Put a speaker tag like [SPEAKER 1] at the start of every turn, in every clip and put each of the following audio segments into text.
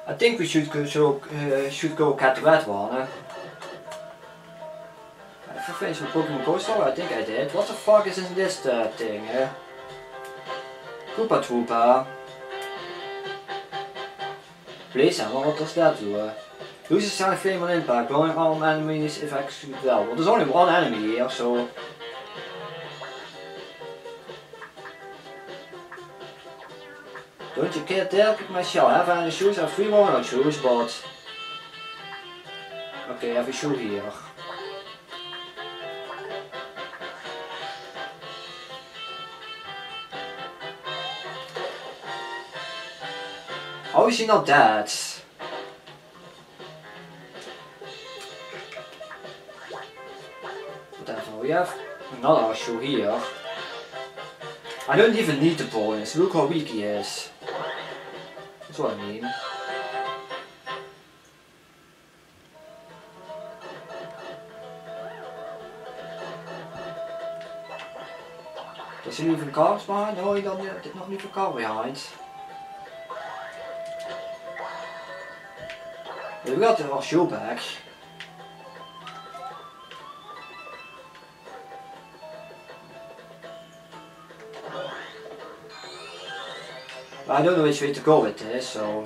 [SPEAKER 1] I think we should go get the red one. If I finish my Pokemon Go story, I think I did. What the fuck is in this thing? Koopa Troopa. Blaze Hammer, what does that do? Loses Sonic Flame on impact, blowing all enemies if executed well. Well, there's only one enemy here, so... Don't you care there, kick my shell. I have any shoes, I have 3 more shoes, but... Okay, I have a shoe here. How is he not dead? Whatever, we have another shoe here. I don't even need the points, look how weak he is. That's what I mean. Does he leave a car behind? No, he did not leave a car behind. We got our shoe back. I don't know which way to go with this, so...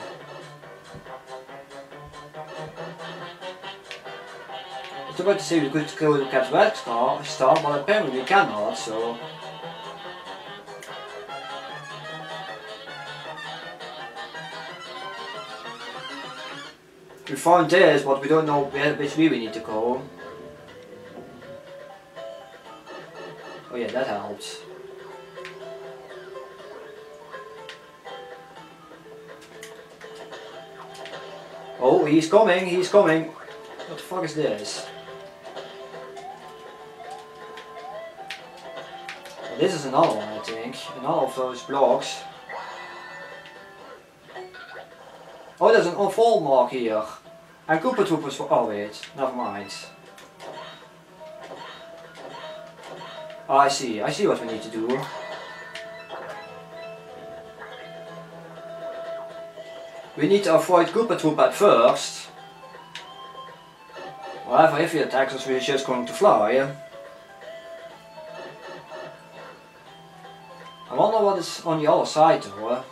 [SPEAKER 1] I was about to say we could go to Captain Red Star, but apparently we cannot, so... We found this, but we don't know which way we need to go. Oh yeah, that helps. Oh, he's coming, he's coming. What the fuck is this? Well, this is another one, I think. Another of those blocks. Oh, there's an unfold mark here. And Koopa Troopers for... Oh wait, never mind. Oh, I see what we need to do. We need to avoid Koopa Troopa at first. However, if he attacks us, we're just going to fly. I wonder what is on the other side though.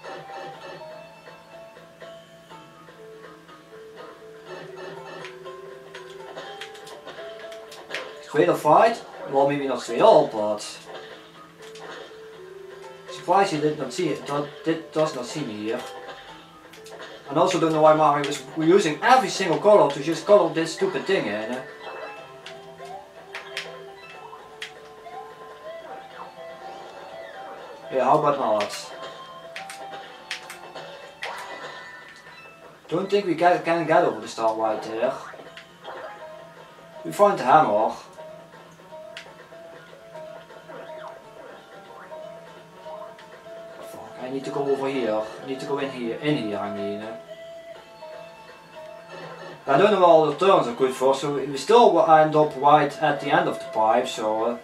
[SPEAKER 1] Straight up fight? Well, maybe not straight up, but... Surprised he did not see it, does not see me here. And also don't know why Mario is using every single color to just color this stupid thing in. Yeah, how about not? Don't think we can get over the star right there. We find the hammer. I need to go over here. I need to go in here, I mean. I don't know what all the turns are good for, so we still will end up right at the end of the pipe, so...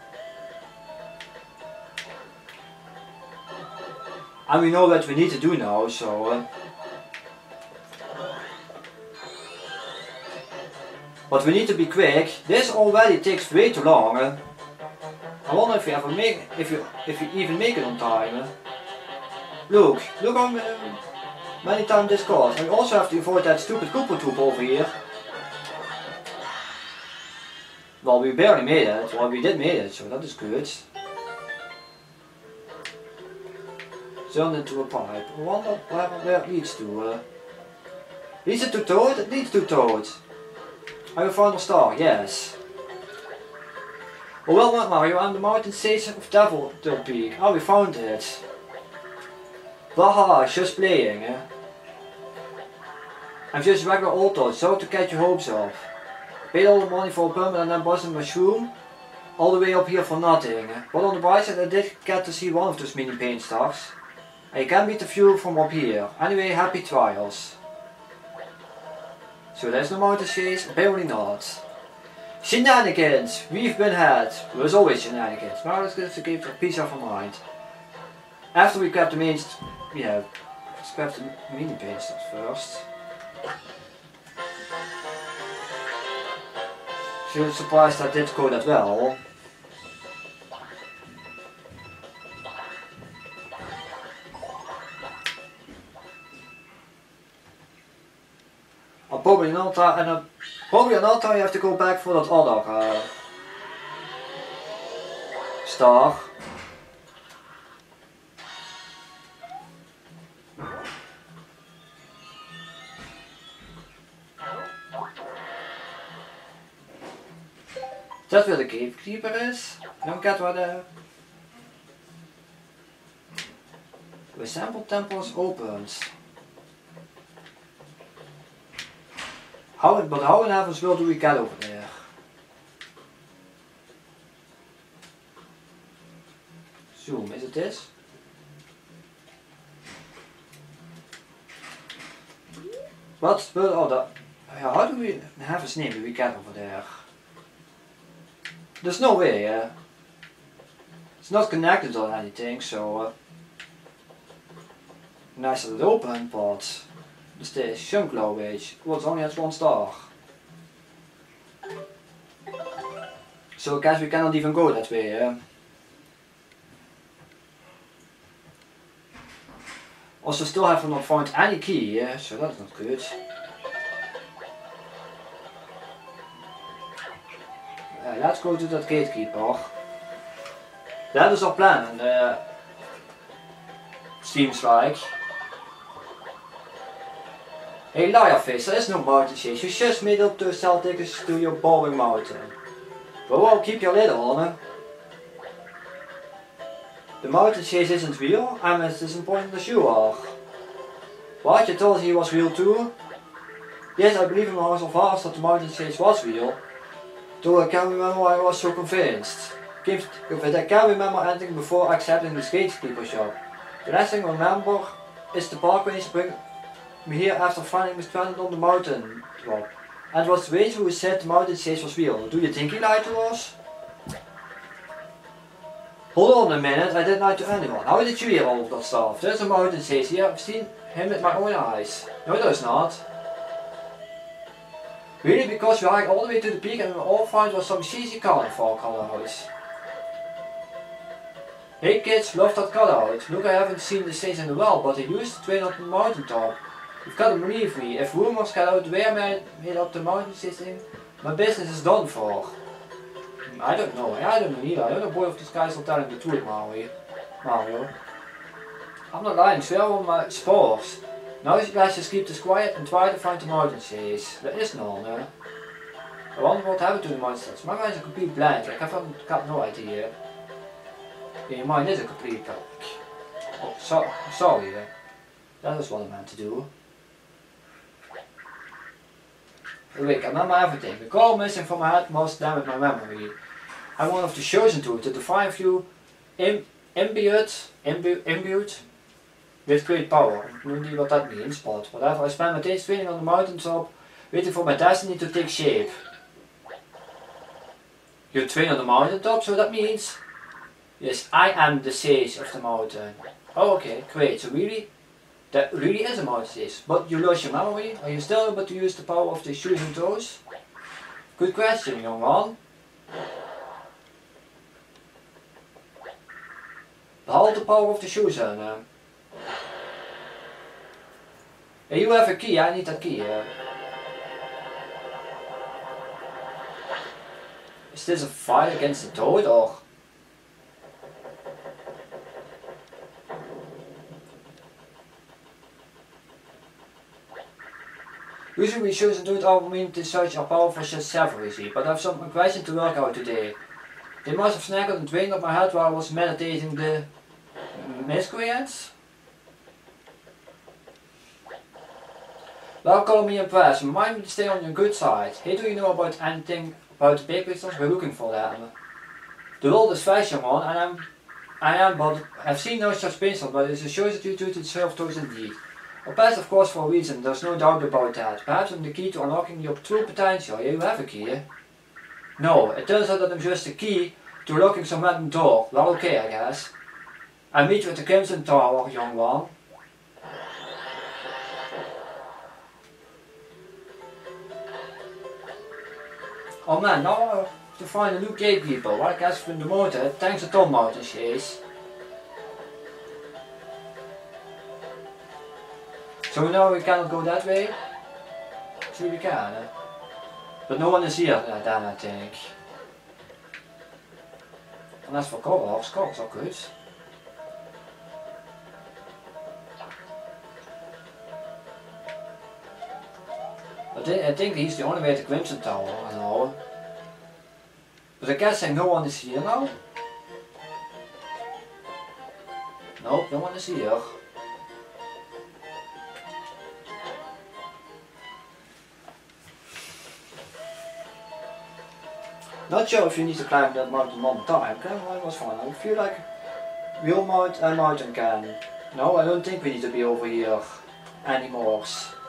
[SPEAKER 1] And we know what we need to do now, so... But we need to be quick. This already takes way too long. I wonder if we ever make, if we even make it on time. Look how many times this costs. And we also have to avoid that stupid Koopa Troop over here. Well, we barely made it. Well, we did make it, so that is good. Turned into a pipe. I wonder where it leads to. Leads it to Toad? It leads to Toad. I will find a star, yes. Oh, well not Mario, I'm the mountain stage of Devil Peak. Oh, we found it. Haha, just playing, eh? I'm just regular old Toad, so to catch your hopes up. Paid all the money for a permit and then bought a mushroom. All the way up here for nothing. But on the bright side I did get to see one of those mini paint stars. And you can beat the view from up here. Anyway, happy trials. So there's no mountain chase? Apparently not. Shenanigans! We've been had. There's always shenanigans. Now let's give a piece of our mind. After we grab the main, Let's grab the mini pistons first. You're surprised I did go that well. Probably not you have to go back for that other star. That's where the gatekeeper is. Don't get where the resemble temple is opened. But how in heaven's world do we get over there? Zoom, is it this? How do we in heaven's name do we get over there? There's no way, it's not connected or anything, so nice that it open, but the station glow age only has 1 star. So I guess we cannot even go that way. Also still have not found any key, so that's not good. Let's go to that gatekeeper. That is our plan, seems like. Hey Liarface, there is no mountain chase. You just made up to sell tickets to your boring mountain. But well, keep your lid on. The mountain chase isn't real. I'm as disappointed as you are. What? You told he was real too? Yes, I believe in my heart of hearts that the mountain chase was real. Though I can't remember why I was so convinced. I can't remember anything before accepting this gatekeeper job. The last thing I remember is the park ranger bring me here after finding me stranded on the mountain top. And it was the ranger who said the mountain chase was real. Do you think he lied to us? Hold on a minute, I didn't lie to anyone. How did you hear all of that stuff? There's a mountain chase here, I've seen him with my own eyes. No, there's not. Really, because we hiked all the way to the peak and we all found was some cheesy color for our color house. Hey kids, love that cutout. Look, I haven't seen the stage in a while, but I used to train on the mountain top. You've got to believe me, if rumors get out where I made up the mountain system, my business is done for. I don't know either. I don't know boy if these guys are telling the truth, Mario. I'm not lying, swear on my spores. Now you guys just keep this quiet and try to find the mountain chase. There is none. I wonder what happened to the monsters. My mind is a complete blank, like I've got no idea. Yeah, your mind is a complete blank. Oh, sorry. That is what I meant to do. Wait, I remember everything. The call missing from my head must damage my memory. I'm one of the chosen two to define you imbued with great power. No idea what that means, but whatever. I spend my days training on the mountaintop, waiting for my destiny to take shape. You train on the mountaintop, so that means... Yes, I am the sage of the mountain. Oh, okay, great. So really, that really is a mountain sage. But you lost your memory? Are you still able to use the power of the shoes and toes? Good question, young one. Behalve the power of the shoes and... Hey, you have a key, I need that key. Is this a fight against the toad or? Usually we choose to do it all mean to search our power for just separately, but I have some question to work out today. They must have snackled and drained up my head while I was meditating the miscreants. Well, call me impressed. Remind me to stay on your good side. Hey, do you know about anything about the big crystals? We're looking for them. The world is fresh, young one, and but I've seen no such crystal, but it shows that you do deserve those indeed. Well, best of course for a reason, there's no doubt about that. Perhaps I'm the key to unlocking your true potential. Yeah, you have a key. No, it turns out that I'm just a key to unlocking some random door. Well, okay, I guess. I meet you at the Crimson Tower, young one. Oh man, now to find the new gate people. What I guess from the motor, thanks to Tom Mountain Chase. So now we cannot go that way? See we can. But no one is here then I think. Unless for cars are good. I think he's the only way to Crimson Tower, I know. But I guess no one is here now. Nope, no one is here. Not sure if you need to climb that mountain one time. Climbing one was fun. I feel like real mountain can. No, I don't think we need to be over here anymore.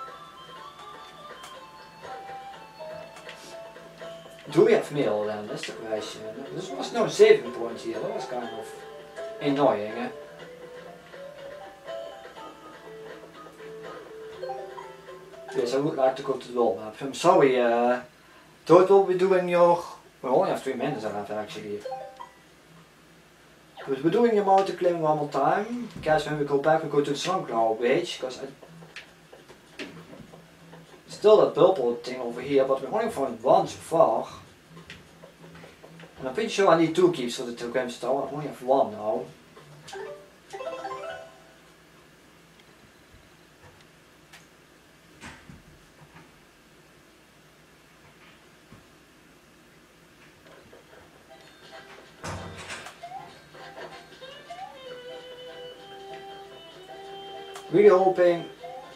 [SPEAKER 1] Do we have mail then? That's the question. There was no saving point here. That was kind of annoying. Eh? Yes, I would like to go to the world map. I'm sorry, Toad will be doing your... We only have 3 minutes left actually. But we're doing your mountain climbing one more time. Guys, when we go back we go to the Suncloud Beach, because still that purple thing over here, but we only found one so far. And I'm pretty sure I need 2 keeps for the 2 Crimson Tower. I only have 1 now. Really hoping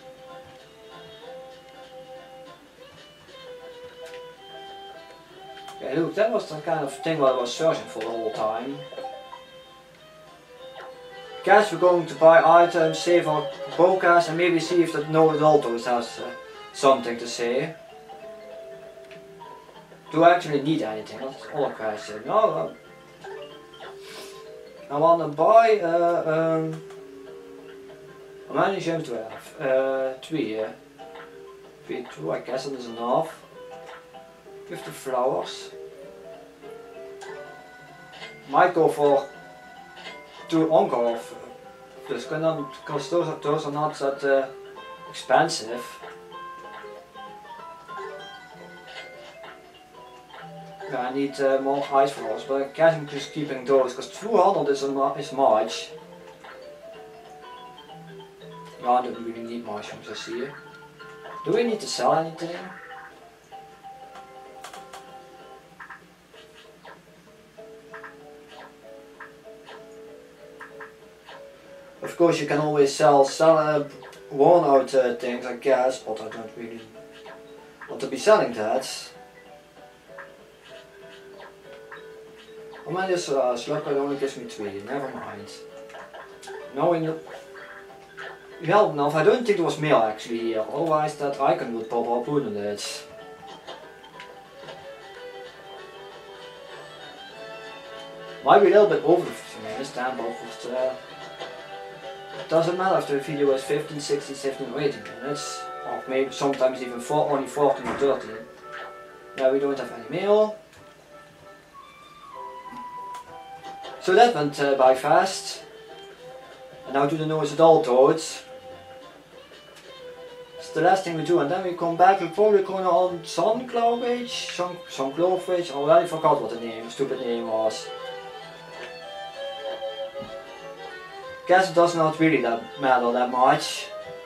[SPEAKER 1] yeah, look, that was the kind of thing what I was searching for the whole time. Guys, we're going to buy items, save our broadcast and maybe see if that No Adultos has something to say. Do I actually need anything? That's all a question. No, I want to buy how many gems do I have? 3, yeah. 2, I guess that is enough. With the flowers. Might go for 2 encore plus, because those are not that expensive. Yeah, I need more ice flowers, but I guess I'm just keeping those, because 200 is much. No, I don't really need mushrooms, I see. Do we need to sell anything? Of course you can always sell worn out things I guess, but I don't really want to be selling that. How many is Slugcard only gives me 3, never mind. Knowing well enough, I don't think there was mail actually here, otherwise that icon would pop up, wouldn't it? Might be a little bit over the 15 minutes then, but it doesn't matter if the video is 15, 16, 17 or 18 minutes, or maybe sometimes even only 14 or 13. Yeah, we don't have any mail. So that went by fast. And now to the No Adultos. It's the last thing we do, and then we come back. We're probably going on Suncloud Beach, Suncloud Beach. I already forgot what the stupid name was. Guess it does not really matter that much.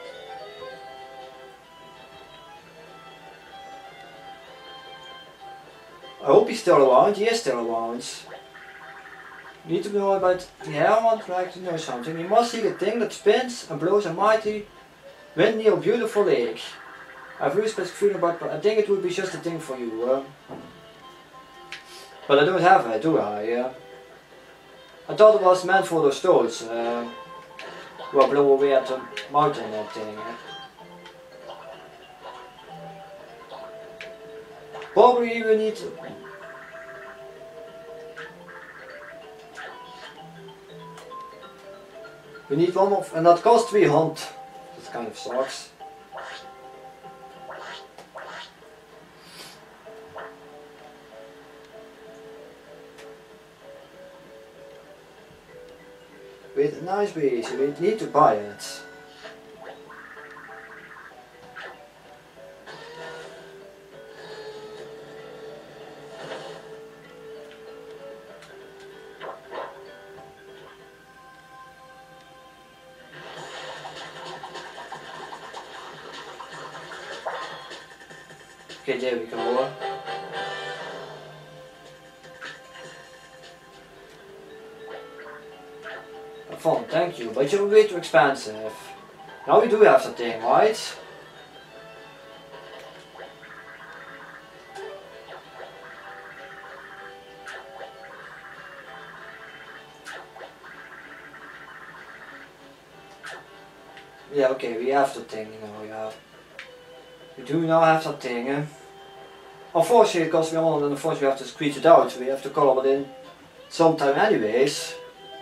[SPEAKER 1] I hope he's still around. He is still around. Need to know about the hair. I would like to know something. You must see the thing that spins and blows a mighty wind near a beautiful lake. I have a really specific feeling about, but I think it would be just a thing for you. But I don't have it, do I? I thought it was meant for those toads who are blow away at the mountain thing. Probably we need to... We need one more, and that costs 300. That kind of sucks. with a nice breeze. We need to buy it. Okay, there we go. Fun, thank you, but you're way too expensive. Now we do have that thing, right? Yeah, okay, we have that thing now, yeah. We do now have that thing. Unfortunately, because we're on, and unfortunately we have to squeeze it out, so we have to color it in sometime anyways.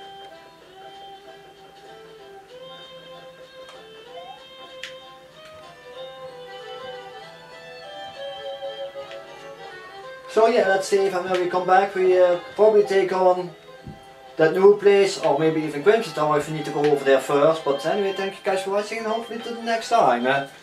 [SPEAKER 1] So yeah, let's see if when we come back we probably take on that new place, or maybe even Grimsby Tower if we need to go over there first. But anyway, thank you guys for watching, and hopefully till the next time.